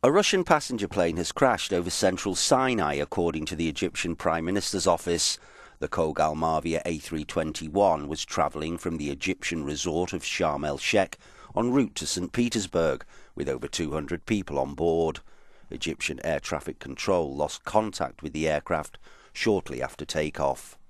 A Russian passenger plane has crashed over central Sinai, according to the Egyptian Prime Minister's office. The Kogalymavia A321 was travelling from the Egyptian resort of Sharm El Sheikh en route to St Petersburg, with over 200 people on board. Egyptian air traffic control lost contact with the aircraft shortly after takeoff.